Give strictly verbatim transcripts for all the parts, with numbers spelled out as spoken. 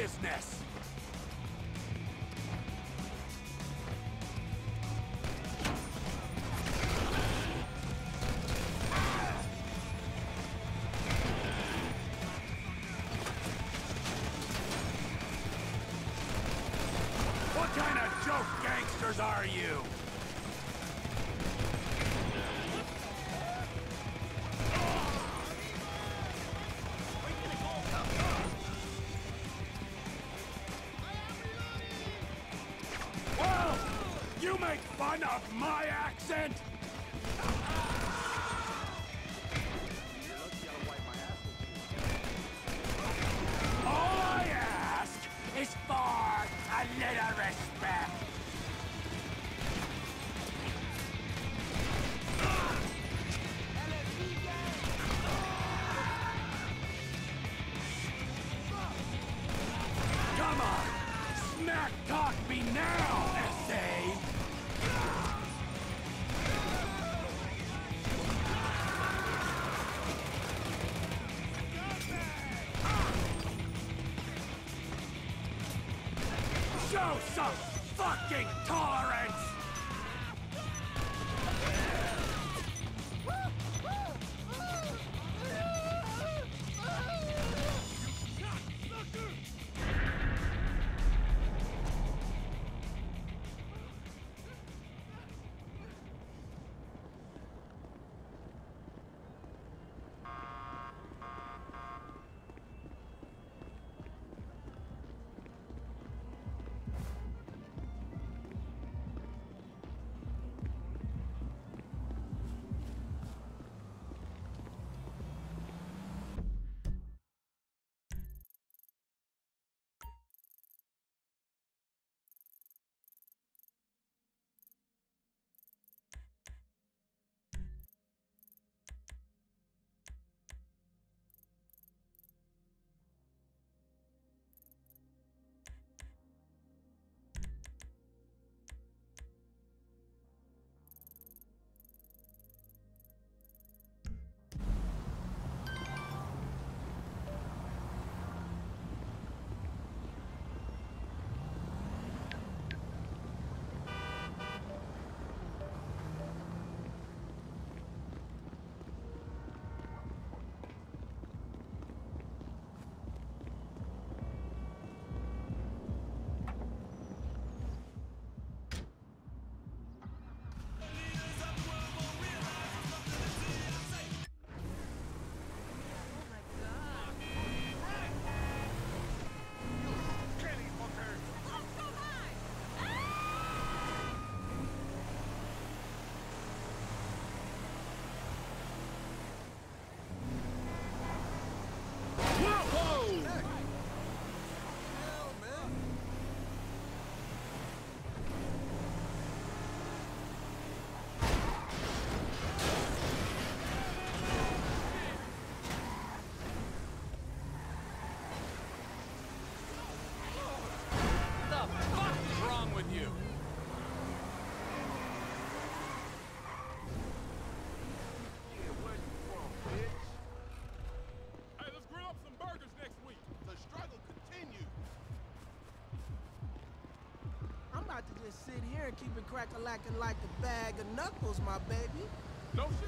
business! What kind of joke gangsters are you? You make fun of my accent? All I ask is for a little respect. Come on! Smack talk me now, S A! Show some fucking tolerance! To just sit here and keep it crack-a-lacking like a bag of knuckles, my baby. No shit.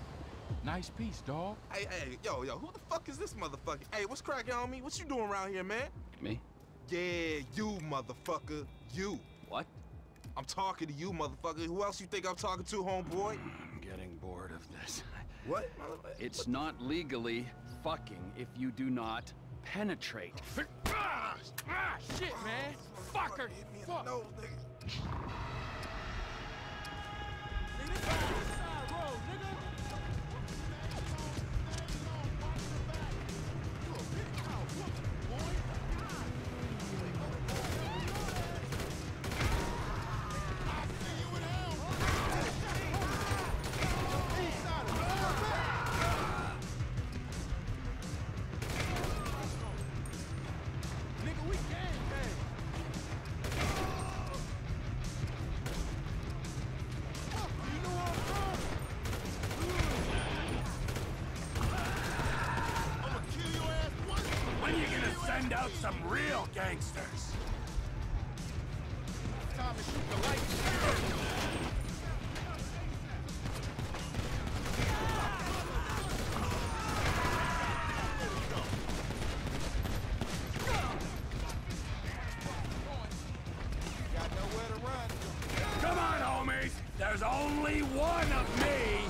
Nice piece, dog. Hey, hey, yo, yo, who the fuck is this motherfucker? Hey, what's cracking on me? What you doing around here, man? Me? Yeah, you, motherfucker. You. What? I'm talking to you, motherfucker. Who else you think I'm talking to, homeboy? I'm getting bored of this. What? It's not legally fucking if you do not penetrate. Ah, ah, shit, man! Fucker! Hit me in Fuck! the nose, nigga. send out some real gangsters. Time to shoot the lights. Come on, homies! There's only one of me!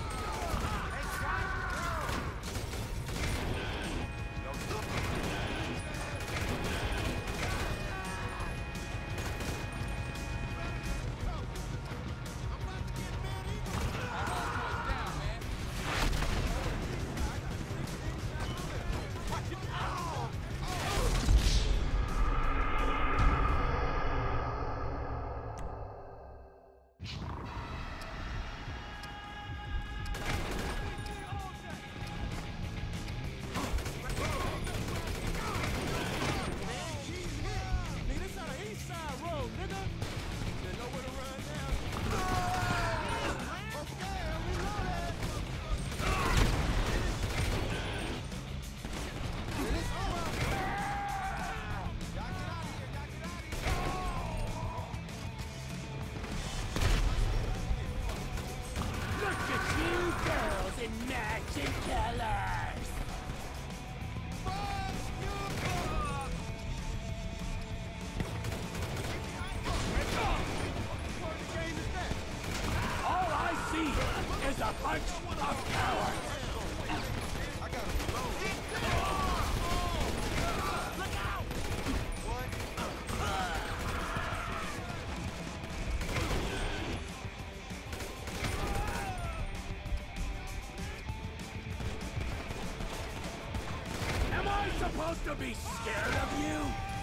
A bunch of cowards! I gotta reload. Look out! What? Am I supposed to be scared of you?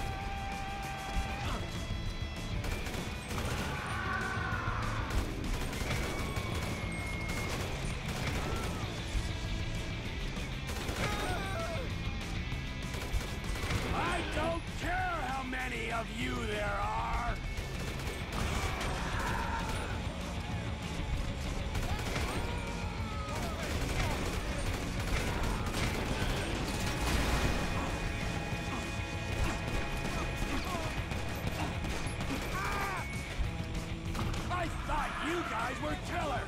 Of you there are. I thought you guys were killers.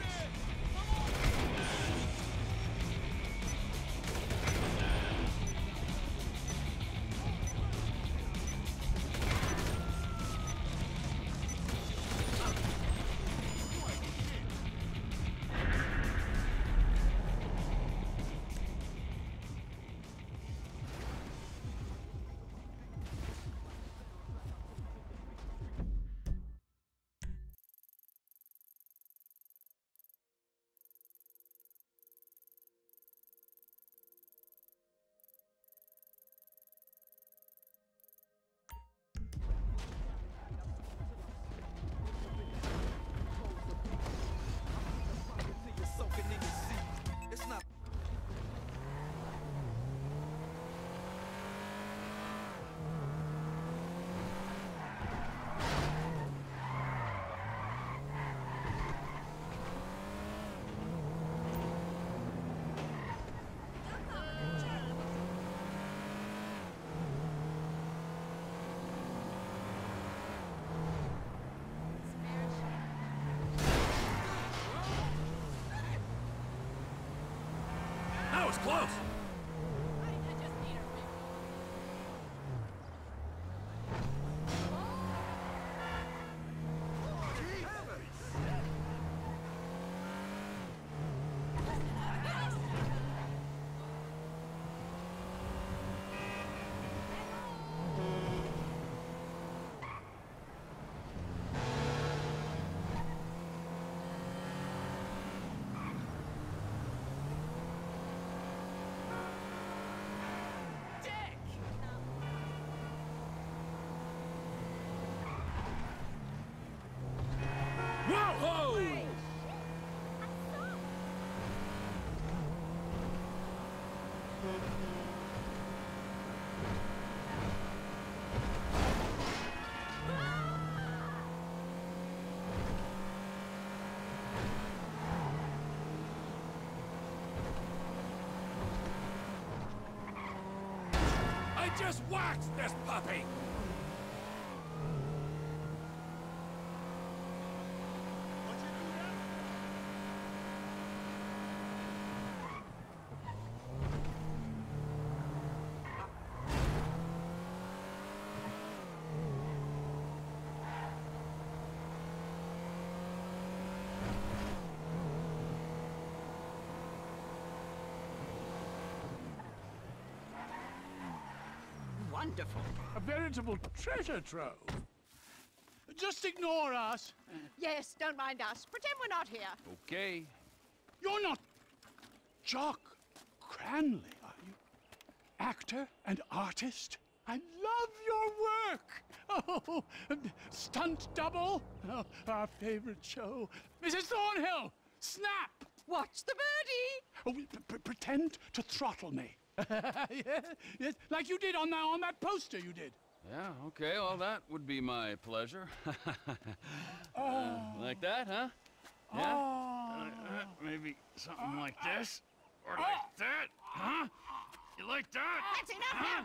That was close! Just wax this puppy! Wonderful. A veritable treasure trove. Just ignore us. Yes, don't mind us. Pretend we're not here. Okay. You're not Jock Cranley, are you? Actor and artist? I love your work. Oh, stunt double. Oh, our favorite show. Missus Thornhill, snap. Watch the birdie. Oh, p- p- pretend to throttle me. yes, yes, like you did on that on that poster you did. Yeah, okay, well, that would be my pleasure. uh, like that, huh? Yeah? Oh. Like that? Maybe something like this? Or like that? Huh? You like that? That's enough now,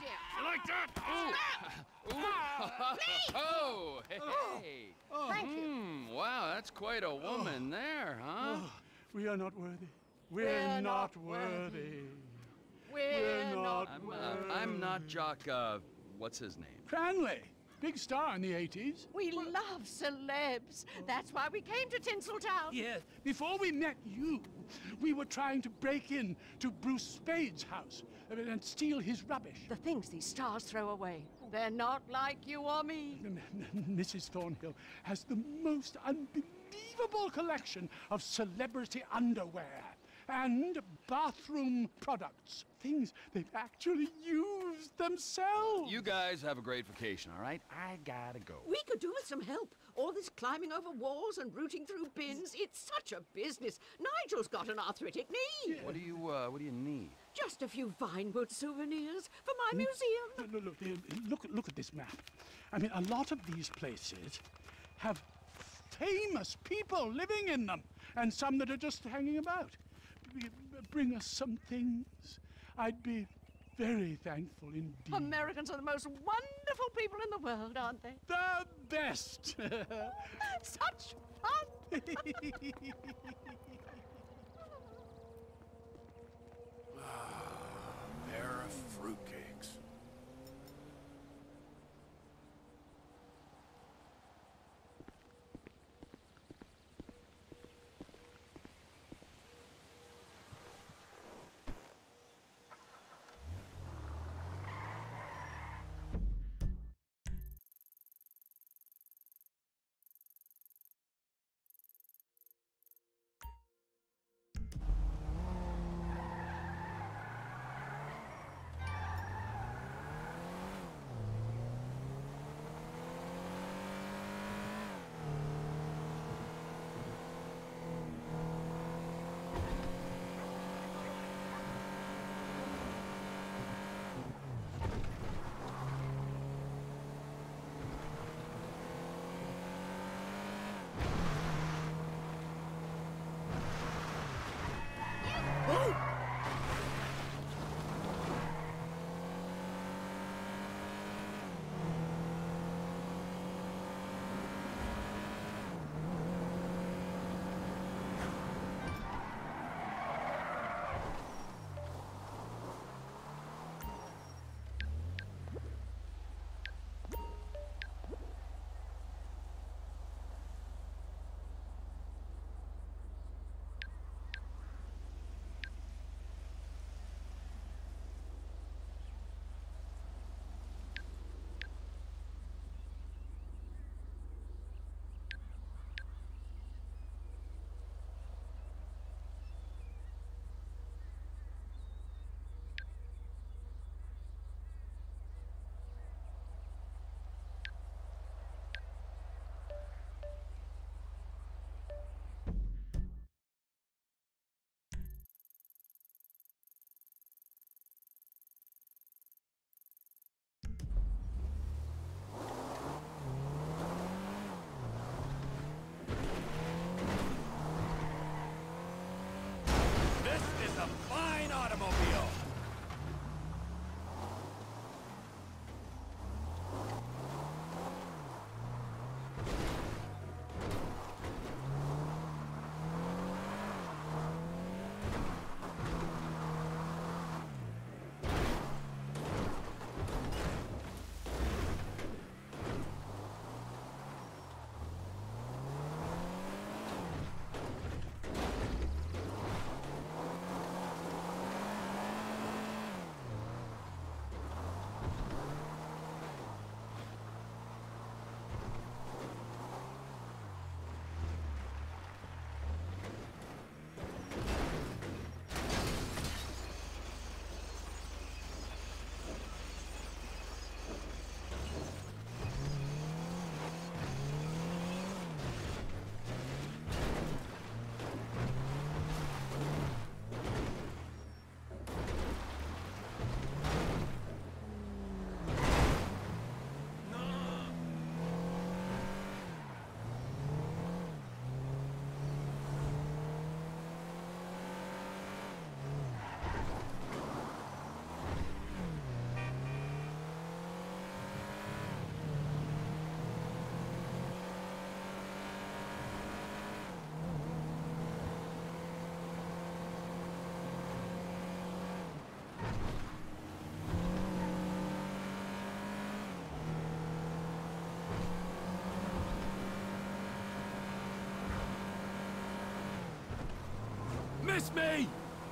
dear. You like that? Ooh! Ooh! Oh, hey! Thank you. Hmm, wow, that's quite a woman there, huh? Oh, we are not worthy. We're, We're not, not worthy. We're, We're not. not I'm, uh, I'm not Jock, uh, what's his name? Cranley, big star in the eighties. We love celebs. That's why we came to Tinseltown. Yes. Before we met you, we were trying to break in to Bruce Spade's house uh, and steal his rubbish. The things these stars throw away, they're not like you or me. M- M- Missus Thornhill has the most unbelievable collection of celebrity underwear and bathroom products. Things they've actually used themselves. You guys have a great vacation, all right? I gotta go. We could do with some help. All this climbing over walls and rooting through bins, it's such a business. Nigel's got an arthritic knee. What do you, uh, what do you need? Just a few Vinewood souvenirs for my museum. Look, look, look, look, look at this map. I mean, a lot of these places have famous people living in them, and some that are just hanging about. B- Bring us some things. I'd be very thankful indeed. Americans are the most wonderful people in the world, aren't they? The best. Such fun! Pair of fruitcakes. miss me?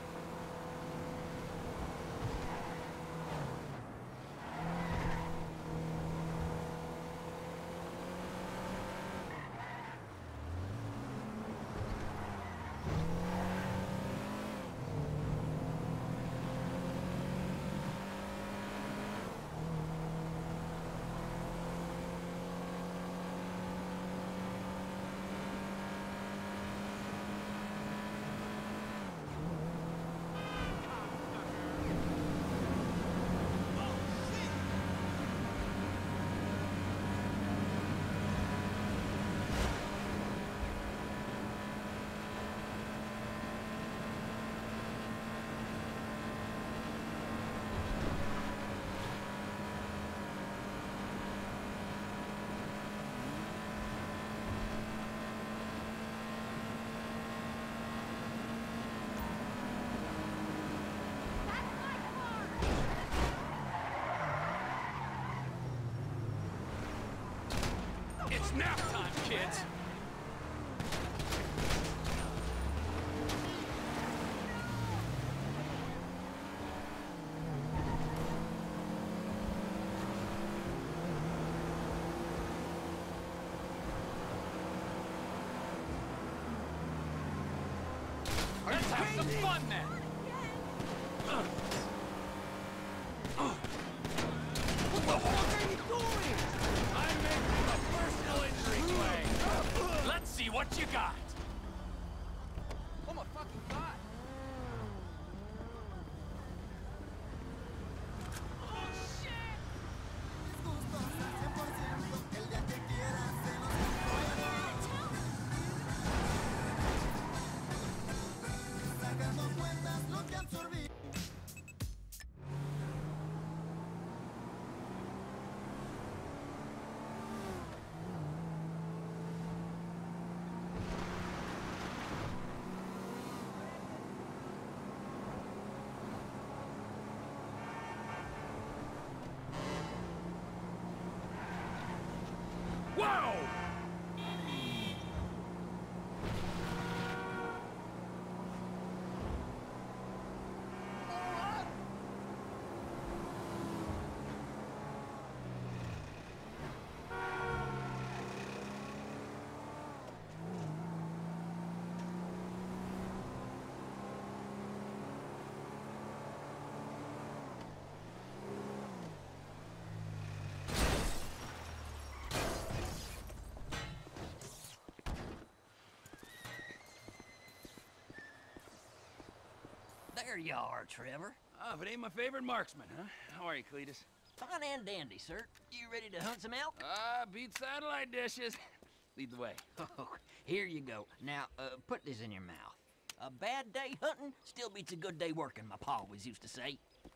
It's nap time, kids! Let's have some fun then! Uh. Uh. What the fuck are you doing? I'm making a personal injury claim. Let's see what you got. Oh my fucking god! Wow! There you are, Trevor. Ah, but ain't my favorite marksman, huh? How are you, Cletus? Fine and dandy, sir. You ready to hunt some elk? Ah, beat satellite dishes. Lead the way. Oh, here you go. Now, uh, put this in your mouth. A bad day hunting still beats a good day working, my pa always used to say.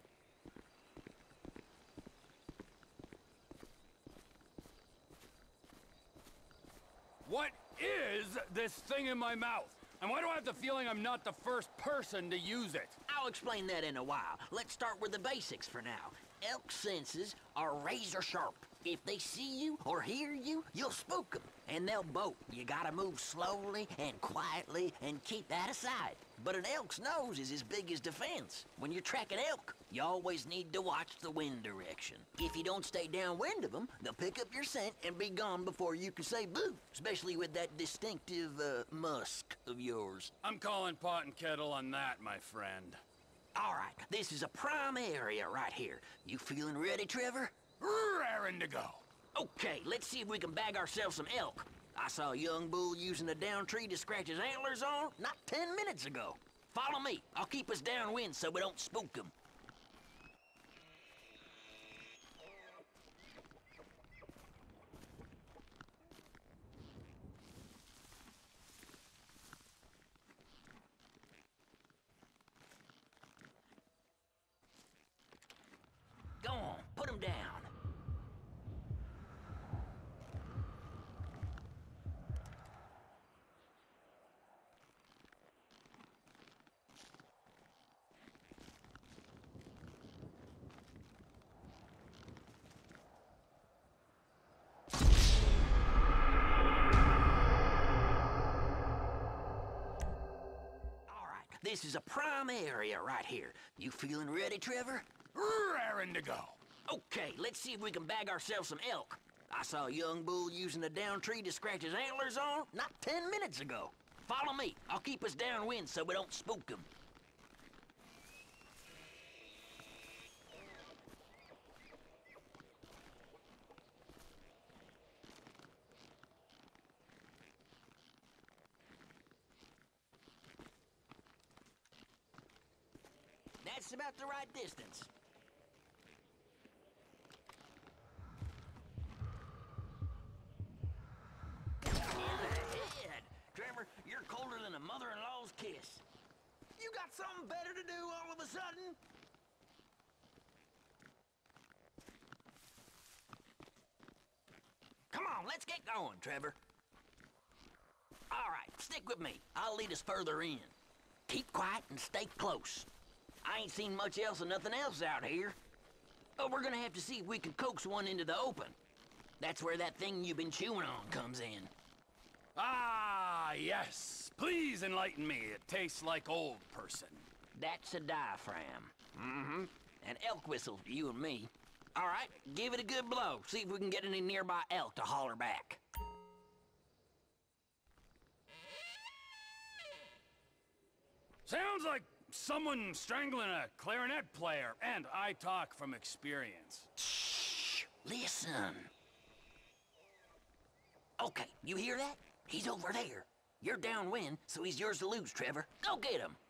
What is this thing in my mouth? And why do I have the feeling I'm not the first person to use it? I'll explain that in a while. Let's start with the basics for now. Elk senses are razor sharp. If they see you or hear you, you'll spook them, and they'll bolt. You gotta move slowly and quietly and keep that aside. But an elk's nose is as big as defense. When you're tracking elk, you always need to watch the wind direction. If you don't stay downwind of them, they'll pick up your scent and be gone before you can say boo, especially with that distinctive uh, musk of yours. I'm calling pot and kettle on that, my friend. All right, this is a prime area right here. You feeling ready, Trevor? Raring to go. Okay, let's see if we can bag ourselves some elk. I saw a young bull using a down tree to scratch his antlers on not ten minutes ago. Follow me. I'll keep us downwind so we don't spook them. Go on, put them down. This is a prime area right here. You feeling ready, Trevor? Raring to go. Okay, let's see if we can bag ourselves some elk. I saw a young bull using a down tree to scratch his antlers on not ten minutes ago. Follow me. I'll keep us downwind so we don't spook him. That's about the right distance. In the head. Trevor, you're colder than a mother-in-law's kiss. You got something better to do all of a sudden? Come on, let's get going, Trevor. All right, stick with me. I'll lead us further in. Keep quiet and stay close. I ain't seen much else and nothing else out here. Oh, we're gonna have to see if we can coax one into the open. That's where that thing you've been chewing on comes in. Ah, yes. Please enlighten me. It tastes like old person. That's a diaphragm. Mm-hmm. An elk whistle for you and me. All right, give it a good blow. See if we can get any nearby elk to holler back. Sounds like someone strangling a clarinet player, and I talk from experience. Shh! Listen. Okay, you hear that? He's over there. You're downwind, so he's yours to lose, Trevor. Go get him.